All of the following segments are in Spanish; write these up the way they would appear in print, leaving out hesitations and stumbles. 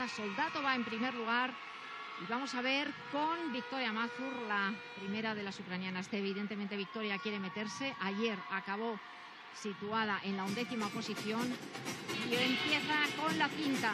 Marta Soldatova en primer lugar. Y vamos a ver con Victoria Mazur, la primera de las ucranianas. Evidentemente Victoria quiere meterse. Ayer acabó situada en la 11ª posición y empieza con la cinta.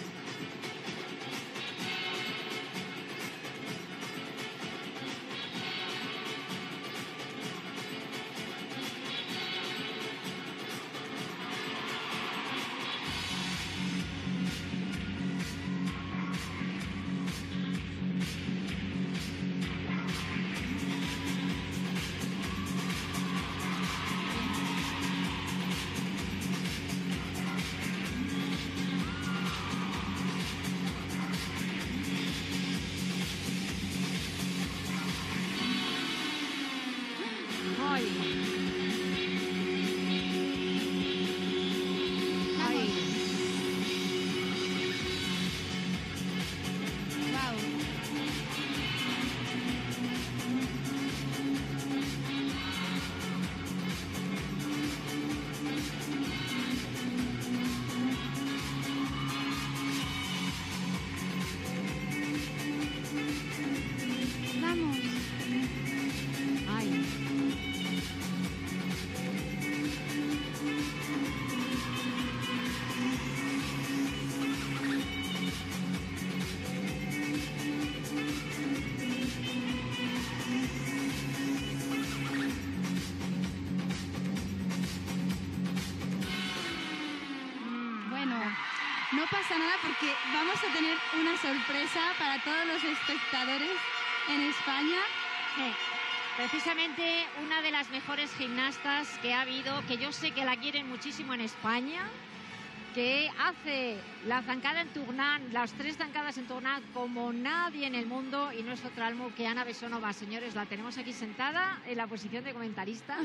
No pasa nada porque vamos a tener una sorpresa para todos los espectadores en España. Precisamente una de las mejores gimnastas que ha habido, que yo sé que la quieren muchísimo en España, que hace la zancada en Tournant, las 3 zancadas en Tournant como nadie en el mundo, y no es otra alma que Ana Bessonova. Señores, la tenemos aquí sentada en la posición de comentarista.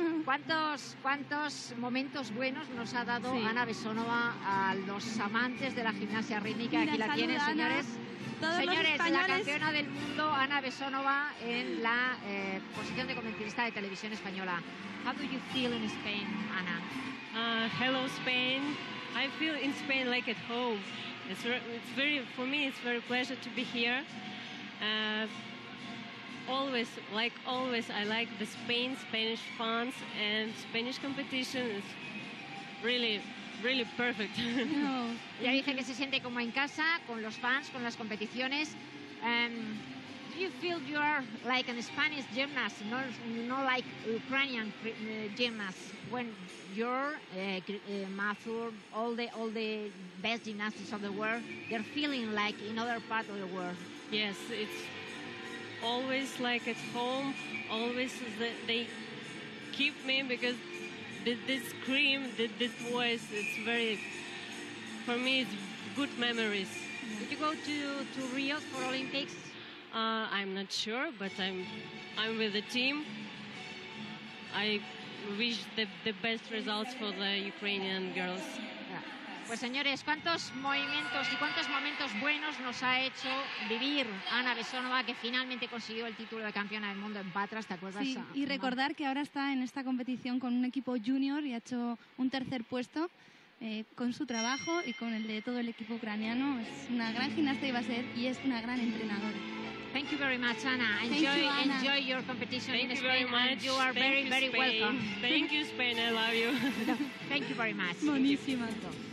¿Cuántos momentos buenos nos ha dado Ana Bessonova a los amantes de la gimnasia rítmica? Mira, aquí la tienen, señores. Señores, la campeona del mundo, Ana Bessonova, en la posición de comentarista de Televisión Española. How do you feel in Spain, Ana? Hello, Spain. I feel in Spain like at home. For me, it's very pleasure to be here. Always, I like the Spanish fans, and Spanish competition is really perfect. No. Ya dice que se siente como en casa, con los fans, con las competiciones. Do you feel you are like an Spanish gymnast, not like Ukrainian gymnast? When you're Mazur, all the best gymnastics of the world, they're feeling like in other part of the world. Yes, it's always like at home. Always they keep me because this scream, this voice, it's very, for me, it's good memories. Did you go to Rio for Olympics? I'm not sure, but I'm with the team. I wish the best results for the Ukrainian girls. Pues señores, cuántos movimientos y cuántos momentos buenos nos ha hecho vivir Ana Bessonova, que finalmente consiguió el título de campeona del mundo en Patras, ¿te acuerdas? Sí, y recordar que ahora está en esta competición con un equipo junior y ha hecho un tercer puesto con su trabajo y con el de todo el equipo ucraniano. Es una gran gimnasta y es una gran entrenadora. Thank you very much, Anna. Enjoy your competition in Spain. Much. You are very welcome. Thank you, Spain. I love you. Thank you very much. Buenísima.